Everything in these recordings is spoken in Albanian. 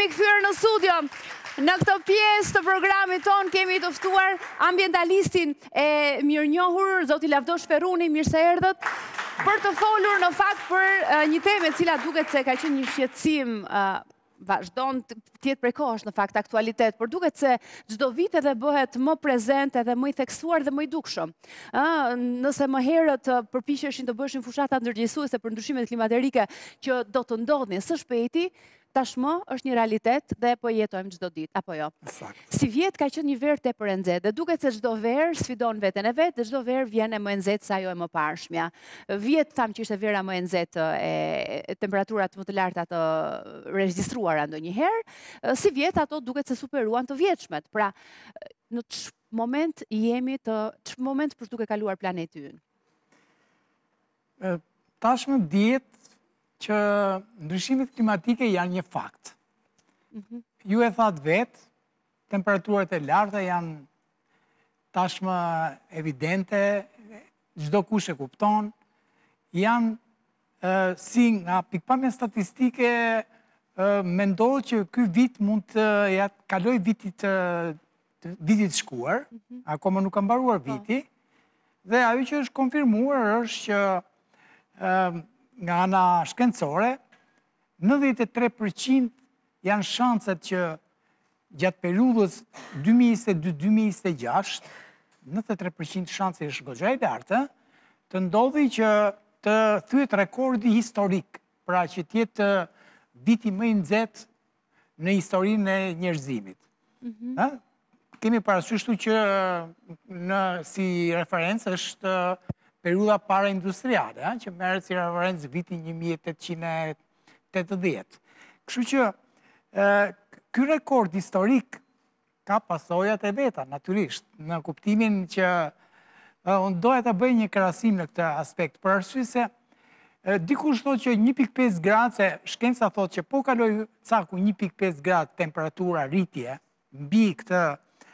rikthyer në studio. Në këtë pjesë të programit ton kemi të ftuar ambientalistin e mirënjohur, zoti Lavdosh Ferruni, mirë se erdhët, për të folur në fakt për një temë e cila duket se ka qenë një shqetësim vazhdon tjetë prekosh në fakt aktualitet, por duket se çdo vit edhe bëhet më prezent edhe më i theksuar dhe më i dukshëm. Nëse më herët përpiqeshin të bëshin fushata ndërgjegjësuese për ndryshimet klimaterike që do të ndodhin së shpejti, tashmë është një realitet dhe po jetojmë çdo ditë, apo jo? Si vjet ka qenë një verë tepër e nxehtë dhe duket se çdo verë sfidon veten e vet dhe çdo verë vjen e më e nxehtë se ajo e mëparshmja. Vjet tham që ishte vera më e nxehtë e temperaturat më të larta të regjistruara ndonjëherë, si vjet ato duket se superuan të vjetshmet. Pra, në ç'është moment jemi ç'është moment për duke kaluar planeti ynë? Tashmë dihet që ndryshimet klimatike janë një fakt. Ju e thatë vetë, temperaturat e larta janë tashmë evidente, çdo kush e kupton, janë si nga pikpamja statistike mendohet që ky vit mund të kaloj vitit shkuar, akoma nuk ka mbaruar viti, dhe ajo që është konfirmuar është që nga ana shkencore, 93% janë shanset që gjatë periudhës 2022-2026, 93% shanse është goxha e lartë, të ndodhi që të thyet rekordi historik, pra që tjetë viti më i nxehtë në historinë e njerëzimit. Kemi parasyshtu që si referencë është periudha para industriale, që merret si referencë vitin 1880. Kështu që ky rekord historik ka pasojat e veta, natyrisht, në kuptimin që unë doja ta bëj një krahasim në këtë aspekt, për arsye se dikush thotë që 1.5 gradë, se shkenca thotë që po kaloj caku 1.5 gradë temperatura rritje mbi këtë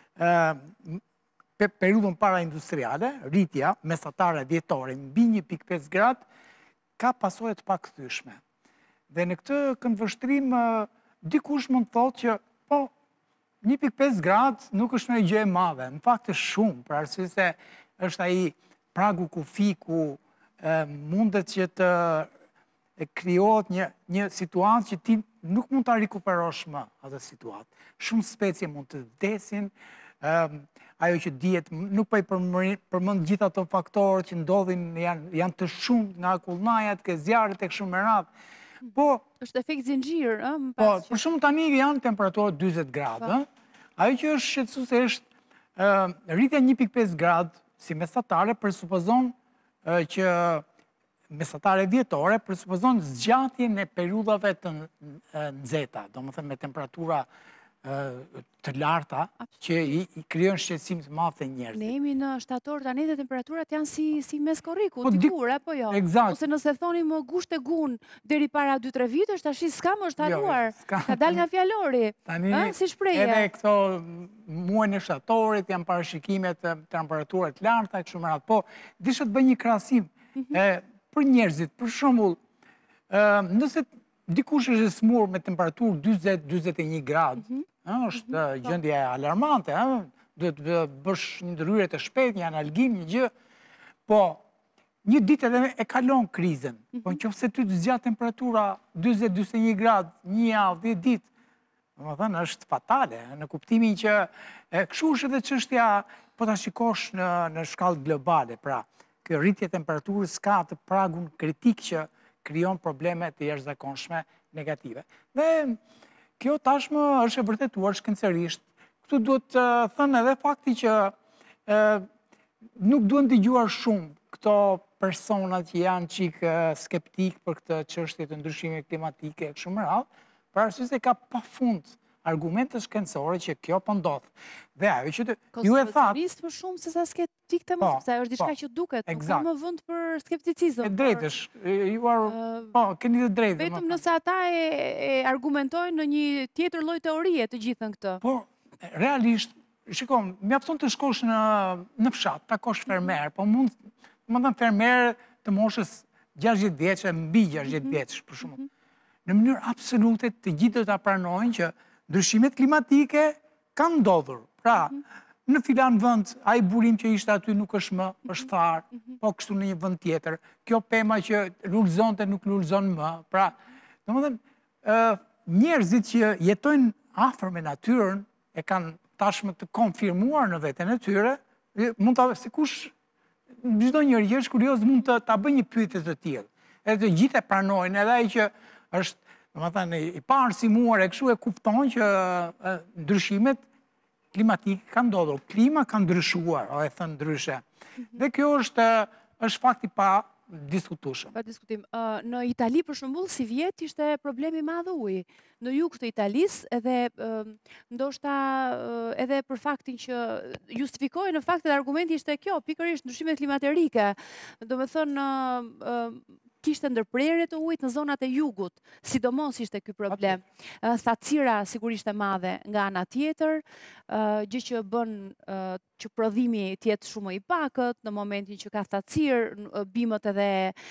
periudhën para industriale, rritja mesatare vjetore mbi 1.5 gradë, ka pasojë të pakthyeshme. Dhe në këtë këndvështrim, dikush mund të thotë që, po, 1.5 gradë nuk është një gjë e madhe, në fakt është shumë, për arsye se është ai pragu kufi ku mundet që të krijohet një situatë që ti nuk mund ta rikuperosh më atë situatë. Shumë specie mund të vdesin, ajo që dihet, nuk po i përmend gjithë ato faktorë që ndodhin, janë të shumë nga akullnajat, ke zjarret tek shumë me radhë. Po, është efekt zinxhir, po, për shembull tani janë temperatura 40 gradë, ajo që është shqetësuese është rritja 1.5 gradë si mesatare presupozon që mesatare vjetore presupozon zgjatjen e periudhave të nxehta, domethënë me temperatura të larta, që i krijon shqetësim të madh te njerëzit. Ne jemi në shtator tani dhe temperaturat janë si mes korriku, dikur, apo jo? Eksakt. Ose nëse thoni më gusht e gun deri para 2-3 vitesh, tash s'ka më është haruar. Ka dal nga fjalori. Si shprehje. Edhe këto muajin e shtatorit janë parashikimet të temperaturave të larta kështu me radhë. Po, disha të bëj një krahasim për njerëzit, për shembull, nëse dikush është e smur me temperaturë 40-41 gradë, është gjendje alarmante, duhet të bësh një ndryrje të shpejtë, një analgim, një gjë, po një ditë edhe e kalon krizën, po nëse ty të zgjat temperatura 40-41 gradë, një javë, 10 ditë, domethënë është fatale, në kuptimin që kështu është edhe çështja, po ta shikosh në shkallë globale, pra, kjo rritje temperaturës ka atë pragun kritik që krijon probleme të jashtëzakonshme negative. Dhe kjo tashmë është e vërtetuar shkencërisht. Këtu duhet të thënë edhe fakti që nuk duhen dëgjuar shumë këto personat që janë çik skeptik për këtë çështje të ndryshimeve klimatike kështu me radhë, për arsye se ka pafund argumente shkencore që kjo po ndodh. Dhe ajo që ju e thatë më shumë se sa skeptik të më, sepse është diçka që duket, nuk ka më vend për skepticizëm. E drejtë është, po, keni të drejtë. Vetëm nëse ata e argumentojnë në një tjetër lloj teorie të gjithën këtë. Po, realisht, shikoj, mjafton të shkosh në fshat, takosh fermer, po mund të fermer të moshës 60 vjeçë, mbi 60 vjeçë, për shembull. në mënyrë absolute të gjithë do ta pranojnë që ndryshimet klimatike kanë ndodhur. Pra, në filan vend, ai burim që ishte aty nuk është më, është tharë, po kështu në një vend tjetër. Kjo pema që lullzonte nuk lullzon më. Pra, domethënë, njerëzit që jetojnë afër me natyrën e kanë tashmë të konfirmuar në veten e tyre, mund ta sikush çdo njeri që është kurioz mund të ta bëjë një pyetje të tillë. Edhe të gjithë e pranojnë, edhe ai që është, domethënë, i parësimuar e kështu e kupton që ndryshimet klimatike kanë ndodhur. Klima ka ndryshuar, o e thënë ndryshe. Dhe kjo është fakt i pa diskutueshëm. Pa diskutim. Në Itali, për shembull, si vjet ishte problemi i madh uji. Në jug të Italisë, edhe ndoshta edhe për faktin që justifikohej në fakt edhe argumenti ishte kjo, pikërisht ndryshimet klimaterike. Domethënë, kishte ndërprerje të ujit në zonat e jugut, sidomos ishte ky problem. Thatësira sigurisht e madhe nga ana tjetër, gjë që bën që prodhimi të jetë shumë i pakët, në momentin që ka thatësirë, bimët edhe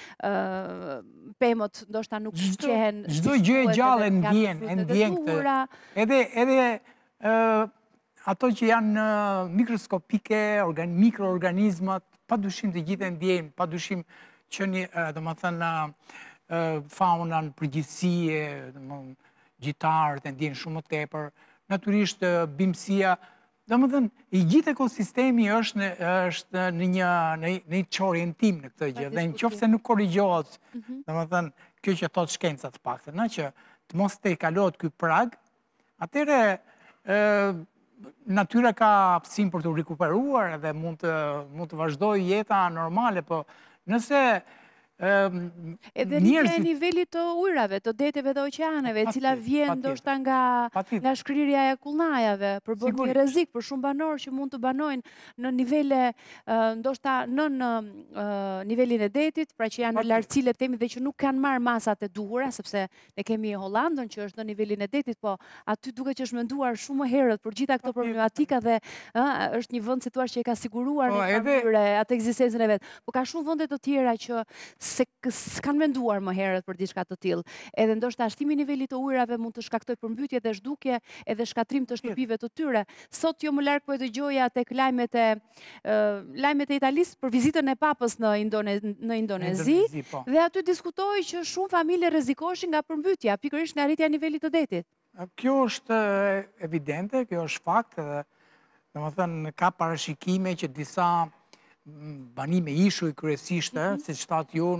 pemët ndoshta nuk shqehen. Çdo gjë e gjallë ndjen këtë. Edhe ato që janë mikroskopike, mikroorganizmat, padyshim të gjithë e ndjejnë, padyshim që domethënë faunën përgjithësi, gjitarët e ndjejnë shumë më tepër, natyrisht bimësia, domethënë i gjithë ekosistemi është në një çorientim në këtë gjë, dhe nëse nuk korrigjohet, domethënë kjo që thot shkenca të paktën, që të mos të kalohet ky prag, atëherë natyra ka hapësinë për të rikuperuar dhe mund të vazhdojë jeta normale, po nëse edhe rritja e nivelit të ujrave, të deteve dhe oqeaneve, e cila vjen ndoshta nga shkrirja e kullnajave, përbën një rrezik për shumë banorë që mund të banojnë në nivele ndoshta nën nivelin e detit, pra që janë në lartësi le të themi dhe që nuk kanë marrë masat e duhura, sepse ne kemi Hollandën që është në nivelin e detit, po aty duket që është menduar shumë më herët për gjitha këto problematika dhe është një vend si thua që e ka siguruar në mënyrë atë ekzistencën e vet. Po ka shumë vende të tjera që se s'kanë menduar më herët për diçka të tillë. Edhe ndoshta shtimi i nivelit të ujrave mund të shkaktojë përmbytje dhe zhdukje edhe shkatrim të shtëpive të tyre. Sot jo më larg po e dëgjoja tek lajmet e Italisë për vizitën e Papës në Indonezi dhe aty diskutohej që shumë familje rrezikoheshin nga përmbytja, pikërisht nga rritja e nivelit të detit. Kjo është evidente, kjo është fakt, edhe domethënë ka parashikime që disa banime ishuj kryesisht, si shtatë ju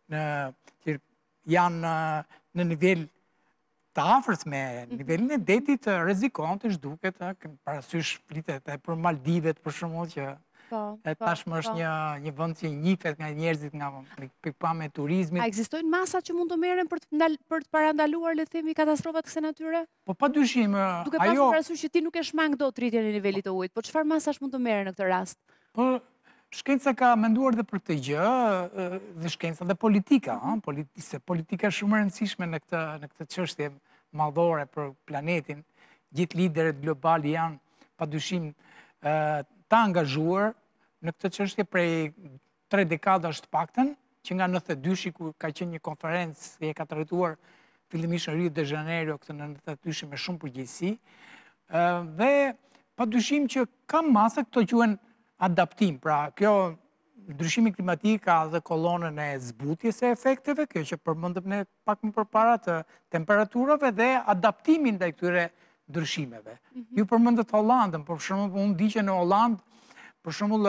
janë në nivel të afërt me nivelin e detit, rrezikon të zhduket, parasysh flitet edhe për Maldivet për shembull që tashmë është një vend që njihet nga njerëzit nga pikpamja e turizmit. A ekzistojnë masat që mund të merren për të parandaluar le të themi katastrofat kësaj natyre? Po padyshim, duke pasur parasysh që ti nuk e shmang dot rritjen e nivelit të ujit, po çfarë masash mund të merren në këtë rast? Po shkenca ka menduar dhe për këtë gjë, dhe shkenca dhe politika, politika shumë e rëndësishme në këtë çështje madhore për planetin. Gjithë liderët global janë padyshim të angazhuar në këtë çështje prej 3 dekadash të paktën, që nga 92-shi ku ka qenë një konferencë që e ka trajtuar fillimisht në Rio de Janeiro këtë në 92-shi me shumë përgjegjësi, dhe padyshim që ka masa këto quhen adaptim, pra kjo ndryshimi klimatik ka dhe kolonën e zbutjes e efekteve, kjo që përmendëm ne pak më përpara të temperaturave dhe adaptimin ndaj këtyre ndryshimeve. Ju përmendët Hollandën, por për shembull unë di që në Hollandë, për shembull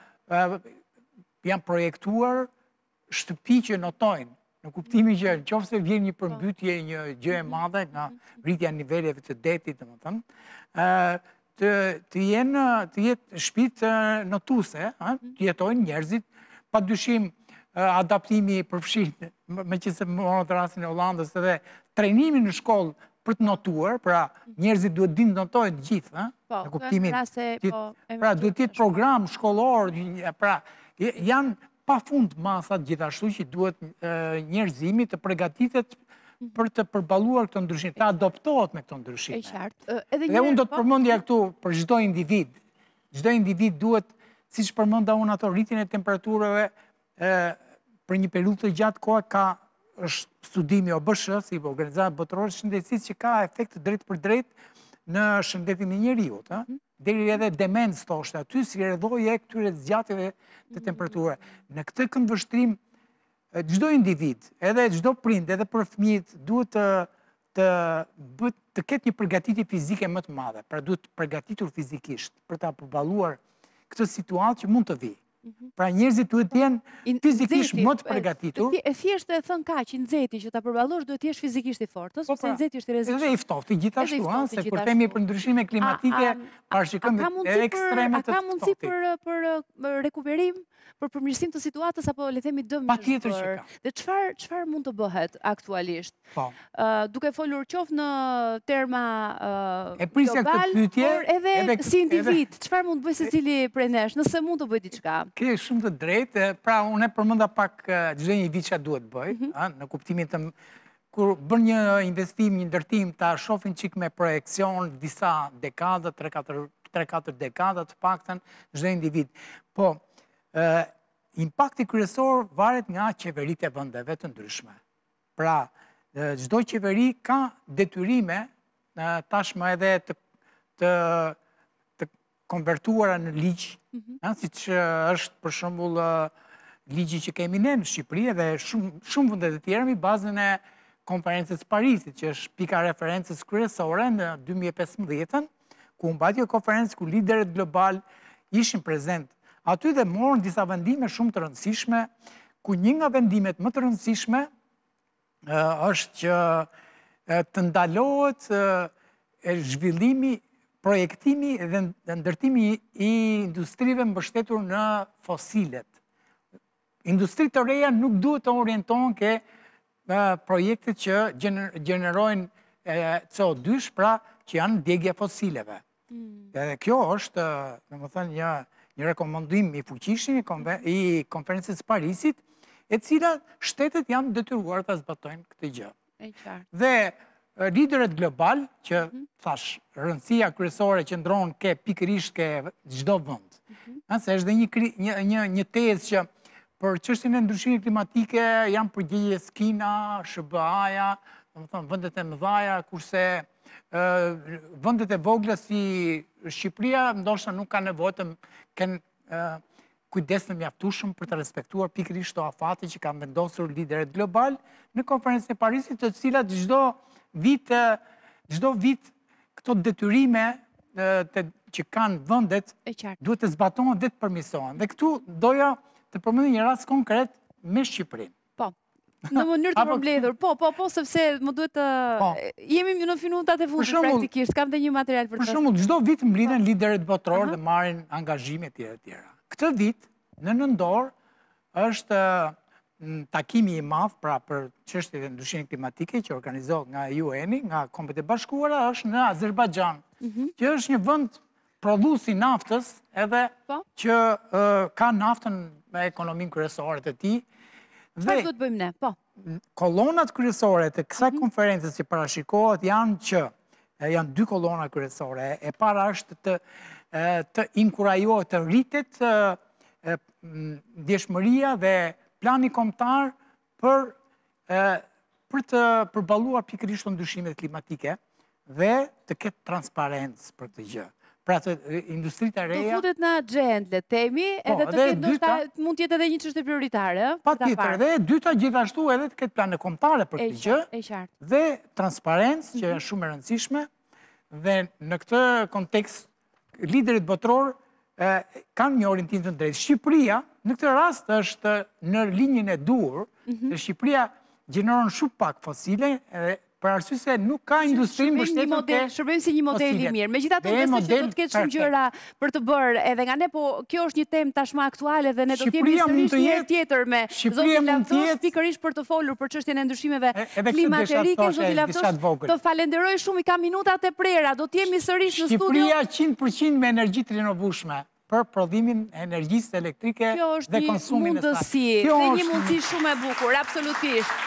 janë projektuar shtëpi që notojnë, në kuptimin që nëse vjen një përmbytje, një gjë e madhe nga rritja e niveleve të detit, domethënë, të jetë shtëpi notuese, të jetojnë njerëzit, padyshim adaptimi përfshin, meqense morën të rastin e Hollandës, edhe trajnimi në shkollë për të notuar, pra njerëzit duhet dinë të notojnë gjithë, në kuptimin, pra duhet të jetë program shkollor, pra janë pafund masat gjithashtu që duhet njerëzimi të përgatitet për të përballuar këto ndryshime, të adoptohet me këto ndryshime. Dhe unë do të përmendja këtu për çdo individ. Çdo individ duhet, siç përmenda unë ato rritjen e temperaturave për një periudhë të gjatë kohe ka është studimi OBSH, si Organizata Botërore e Shëndetësisë, që ka efekt drejt për drejt në shëndetin e njeriut. Deri edhe demenc thoshte aty, si rrëdhoi e këtyre zgjatjeve të temperaturës. Në këtë këndvështrim, çdo individ, edhe çdo prind, edhe për fëmijët, duhet të ketë një përgatitje fizike më të madhe, pra duhet të përgatitur fizikisht për ta përballuar këtë situatë që mund të vijë. Pra njerëzit duhet të jenë fizikisht më të përgatitur. E thjesht e thënë kaq, i nxehti që ta përballosh duhet të jesh fizikisht i fortë, sepse nxehti është i rrezikshëm. Edhe i ftohtë gjithashtu, se kur themi për ndryshime klimatike, parashikojmë ekstreme të ftohtë. A ka mundësi për rekuperim, për përmirësim të situatës, apo le themi dëm? Patjetër që ka. Dhe çfarë mund të bëhet aktualisht? Po. Duke folur qoftë në terma global, por edhe si individ, çfarë mund të bëjë secili prej nesh, nëse mund të bëjë diçka? Ke shumë të drejtë, pra unë e përmenda pak çdo një vit çfarë duhet bëj, në kuptimin të kur bën një investim, një ndërtim, ta shohin çik me projekcion disa dekada, 3-4 dekada të paktën çdo individ. Po, impakti kryesor varet nga qeveritë e vendeve të ndryshme. Pra, çdo qeveri ka detyrime tashmë edhe të konvertuara në ligj, siç është për shembull ligji që kemi ne në Shqipëri dhe shumë vende të tjera mbi bazën e konferencës Parisit, që është pika referencës kryesore në 2015, ku mbajti konferencë ku liderët global ishin prezent. Aty dhe morën disa vendime shumë të rëndësishme, ku një nga vendimet më të rëndësishme është që të ndalohet zhvillimi, projektimi dhe ndërtimi i industrive mbështetur në fosilet. Industri të reja nuk duhet të orientohen ke projektet që gjenerojnë CO2, pra që janë djegje fosileve. Dhe kjo është, në më thënë, një rekomandim i fuqishëm i konferencës Parisit, e cila shtetet janë detyruar të zbatojnë këtë gjë. Dhe liderët global, që thash, rëndësia kryesore që ndronë ke pikërisht ke çdo vend. Se është dhe një tezë që për çështjen e ndryshimit klimatike janë përgjegjës Kina, SBA-ja, vendet e mëdha, kurse vendet e vogla si Shqipëria ndoshta nuk ka nevojë të kenë kujdes të mjaftueshëm për të respektuar pikërisht këto afate që kanë vendosur liderët global në konferencën e Parisit, të cilat çdo vit këto detyrime që kanë vendet duhet të zbatohen dhe të përmirësohen. Dhe këtu doja të përmendë një rast konkret me Shqipërinë. Po, në mënyrë të përmbledhur. Po, sepse më duhet të... Jemi në minutat e fundit praktikisht, kam dhe një material për të... Për shembull, çdo vit mblidhen liderët botror dhe marrin angazhime të tjera. Këtë vit, në nëndor, është takimi i madh pra për çështjet e ndryshimit klimatike që organizohet nga UN-i, nga Kombet e Bashkuara, është në Azerbajxhan, që është një vend prodhuesi naftës edhe që ka naftën me ekonominë kryesore të tij. Çfarë do të bëjmë ne? Po. Kolonat kryesore të kësaj konferencës që parashikohet janë dy kolona kryesore. E para është të inkurajohet të rritet ndjeshmëria dhe plani kombëtar për të përballuar pikërisht ndryshimet klimatike dhe të ketë transparencë për këtë gjë. Pra të industritë e reja... Të futet në agent, le temi, edhe të ketë ndoshta mund të jetë edhe një çështje prioritare. Patjetër, dhe dyta gjithashtu edhe të ketë plane kombëtare për këtë gjë dhe transparencë që është shumë e rëndësishme, dhe në këtë kontekst liderit botror kanë një orientim të drejtë. Shqipëria në këtë rast është në linjën e dur, dhe Shqipëria gjeneron shumë pak fosile për arsye se nuk ka industri mbështetur ke... Shërbejmë si një model i mirë. Megjithatë, besoj që do të ketë shumë gjëra për të bërë edhe nga ne, po kjo është një temë tashmë aktuale dhe ne do të jemi sërish një herë tjetër me zotin Lavdos pikërisht për të folur për çështjen e ndryshimeve klimatike. Zoti Lavdos, të falenderoj shumë, i ka minutat e prera, do të jemi sërish në studio. Shqipëria 100% me energji të rinovueshme për prodhimin e energjisë elektrike dhe konsumin e saj. Kjo është një mundësi shumë e bukur, absolutisht.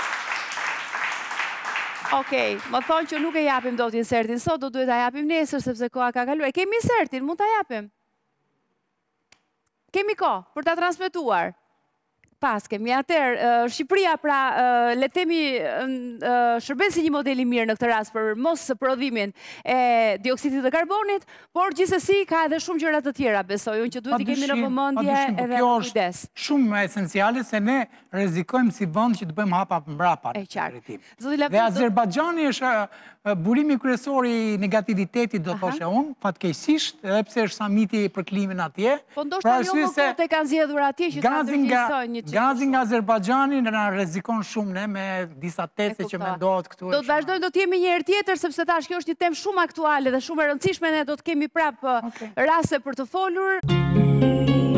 Okej, më thonë që nuk e japim dot insertin sot, do duhet ta japim nesër, sepse koha ka kaluar. Kemi insertin, mund ta japim. Kemi kohë për ta transmetuar. Pas kemi. Atëherë, Shqipëria pra le të themi shërben si një model i mirë në këtë rast për mos prodhimin e dioksidit të karbonit, por gjithsesi ka edhe shumë gjëra të tjera, besoj unë që duhet i kemi në vëmendje edhe kujdes. Kjo është shumë esenciale se ne rrezikojmë si vend që të bëjmë hapa mbrapa. E qartë. Dhe Azerbajxhani është burimi kryesor i negativitetit, do thoshe unë, fatkeqësisht, edhe pse është samiti për klimën atje. Po ndoshta jo më kot e kanë zgjedhur atje që ta ndërgjegjësojnë një çështë. Gazi nga Azerbajxhani na rrezikon shumë ne me disa teste që mendohet këtu. Do të vazhdojmë, do të jemi një herë tjetër sepse tash kjo është një temë shumë aktuale dhe shumë e rëndësishme, ne do të kemi prapë raste për të folur.